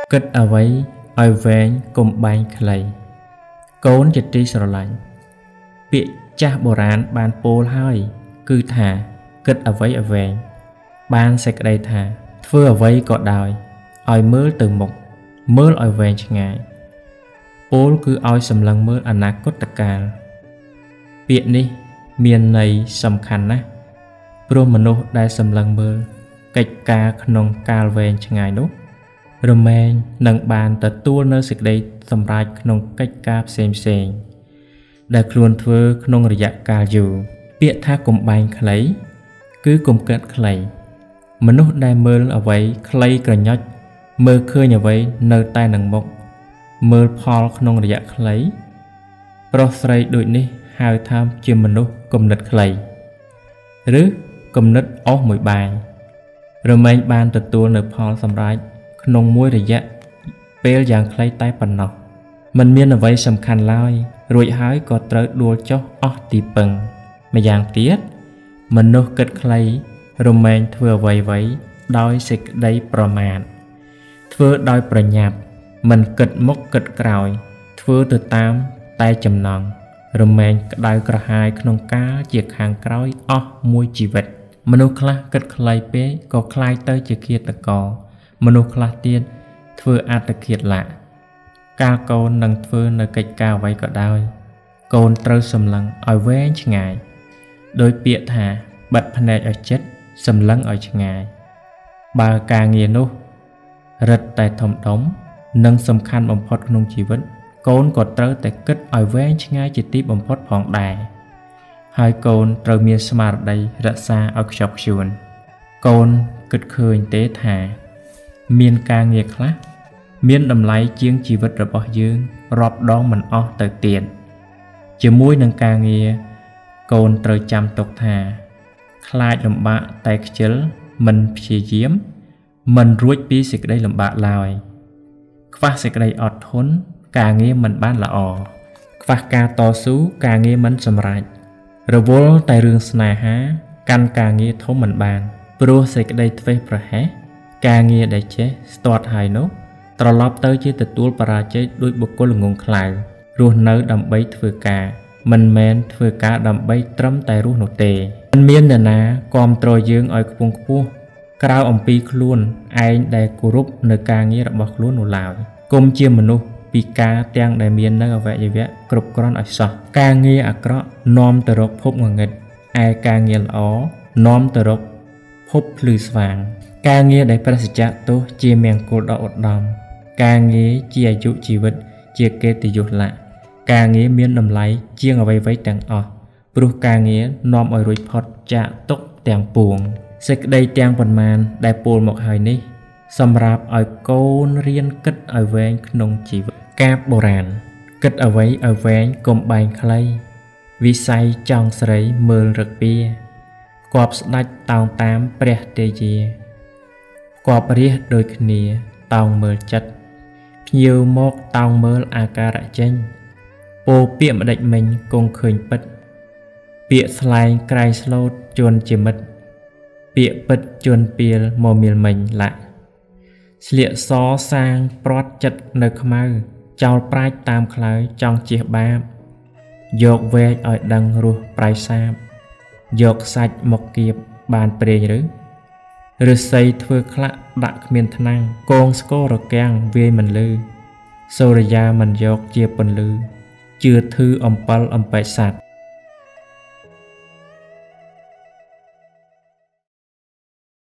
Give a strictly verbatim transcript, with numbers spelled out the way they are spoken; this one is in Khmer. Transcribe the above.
គិតអ្វីឲ្យវែងកុំបែងខ្លីកូនជាទីស្រឡាញ់ពាក្យចាស់បុរាណបានពោលហើយគឺថាគិតអ្វីឲ្យវែងបានសេចក្តីថាធ្វើអ្វីក៏ដោយឲ្យមើលទៅមុខមើលឲ្យវែងឆ្ងាយពោលគឺឲ្យសម្លឹងមើលអនាគតកាលពាក្យនេះមានន័យសំខាន់ណាស់ព្រោះមនុស្សដែលសម្លឹងមើលកិច្ចការក្នុងកាលវែងឆ្ងាយនោះរមែងនឹងបានទទួលនៅសេចក្តីសម្រេចក្នុងកិច្ចការផ្សេងផ្សេងដែលខ្លួនធ្វើក្នុងរយៈកាលយូរពាក្យថាកុំបែងខ្លីគឺកុំកើតខ្លីមនុស្សដែលមើលអ្វីខ្លីក្រញ៉ុចមើលឃើញអ្វីនៅតែនឹងមុខមើលផលក្នុងរយៈខ្លីប្រុសស្រីដូចនេះហៅថាជាមនុស្សគំនិតខ្លីឬគំនិតអស់មួយបាយរមែងបានទទួលនៅផលសម្រេចក្នុងមួយរយៈពេលយ៉ាងខ្លីតែប៉ុណ្ណោះมันមានអ្វីសំខាន់ឡើយរួចហើយក៏ត្រូវដួលចុះអស់ទីពឹងម្យ៉ាងទៀតមនុស្សគិតខ្លីរមែងធ្វើអ្វីអ្វីដោយសេចក្តីប្រមាទធ្វើដោយប្រញាប់មិនគិតមុខគិតក្រោយធ្វើទៅតាមតែចំណង់រមែងក្តៅក្រហាយក្នុងកាលជាខាងក្រោយអស់មួយជីវិតមនុស្សខ្លះគិតខ្លីពេកក៏คล้ายទៅជាឃាតករមនុស្សខ្លះទៀតធ្វើអត្តឃាតលៈកាលកូននឹងធ្វើនៅកិច្ចការអ្វីក៏ដោយកូនត្រូវសម្លឹងឲ្យវែងឆ្ងាយដោយពាក្យថាបិទភ្នែកឲ្យជិតសម្លឹងឲ្យឆ្ងាយបើការងារនោះរឹតតែធំដុំនិងសំខាន់បំផុតក្នុងជីវិតកូនក៏ត្រូវតែគិតឲ្យវែងឆ្ងាយជាទីបំផុតផងដែរហើយកូនត្រូវមានស្មារតីរក្សាឲ្យខ្ជាប់ខ្ជួនកូនគិតឃើញទេថាមានការងារខ្លះមានតម្លៃជាងជីវិតរបស់យើងរាប់ដងមិនអស់ទៅទៀតជាមួយនឹងការងារកូនត្រូវចាំទុកថាខ្លាចលំបាកតែខ្ជិលមិនព្យាយាមមិនរួចពីសេចក្តីលំបាកឡើយខ្វះសេចក្តីអត់ធន់ការងារមិនបានល្អខ្វះការតស៊ូការងារមិនសម្រេចរវល់តែរឿងស្នេហាកាន់ការងារធំមិនបានព្រោះសេចក្តីធ្វេសប្រហែសការងារដែលចេះស្ទាត់ហើយនោះត្រឡប់ទៅជាទទួលបរាជ័យដោយបុគ្គលល្ងងខ្លៅរស់នៅដើម្បីធ្វើការមិនមែនធ្វើការដើម្បីត្រឹមតែរស់នោះទេមិនមាននរណាគាំទ្រយើងឲ្យខ្ពង់ខ្ពស់ក្រៅអំពីខ្លួនឯងដែលគោរពនៅការងាររបស់ខ្លួននោះឡើយគុំជាមនុស្សពីការទាំងដែលមាននៅអវយវៈគ្រប់គ្រាន់ឲ្យសោះការងារអាក្រក់នាំទៅរកភពងងឹតឯការងារល្អនាំទៅរកភពភ្លឺស្វាងការងារដែលប្រសិទ្ធៈទោសជាមង្គលដ៏ឧត្តមការងារជាអាយុជីវិតជាកិត្តិយសលៈការងារមានតម្លៃជាងអ្វីៗទាំងអស់ព្រោះការងារនាំឲ្យរួចផុតចាកទុក្ខទាំងពួងសេចក្តីទាំងប៉ុន្មានដែលពោលមកហើយនេះសម្រាប់ឲ្យកូនរៀនគិតឲ្យវែងក្នុងជីវិតកាបបុរាណគិតអ្វីឲ្យវែងកុំបែងខ្លីវិស័យចង់ស្រីមើលរឹកពីគប់ស្ដាច់តោងតាមព្រះទេយាគប់រះដូចគ្នាតោងមើលចិត្តភ្ញៀវមកតោងមើលអាការៈចេញពោពាក្យម្ដេចមិញគង់ឃើញពិតពាក្យស្លែងក្រែងស្លូតជន់ជាមិត្តពាក្យពិតជន់ពៀលមកមៀលមិញលាក់ស្លៀកសសាងព្រាត់ចិត្តនៅខ្មៅចោលប្រាជ្ញតាមខ្លៅចង់ជះបាបយកវែកឲ្យដឹងរសប្រៃសាបយកសាច់មកគៀបបានព្រេងឬឫស្សីធ្វើខ្លះដាក់គ្មានថ្នាំងកងស្គររកាំងវាយមិនលឺសូរិយាមិនយកជាពន្លឺជឿធឺអំពិលអំបែកសัตว์